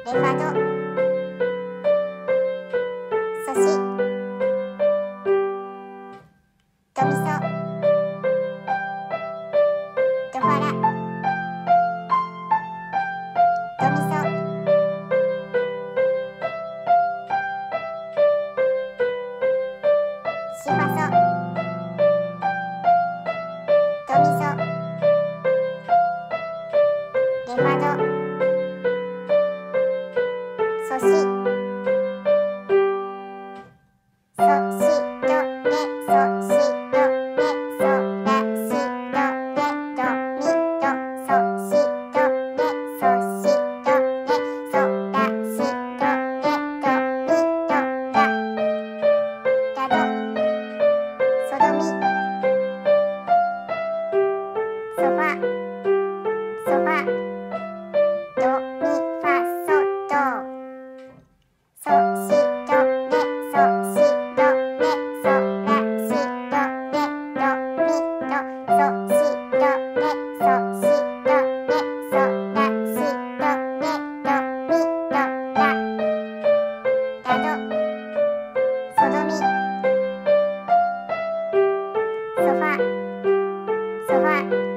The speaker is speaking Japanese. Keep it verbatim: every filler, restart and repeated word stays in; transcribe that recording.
レファドソシドミソドファラドミソシファソドミソレファドソシソシドレソシドレソラシドレドミドソシドレソシドレソラシドレドミドララドソドミソファソファドミファソドソシドレソシドレソラシドレドミドソシドレソシドレソラシドレドミドララドソドミソファソファ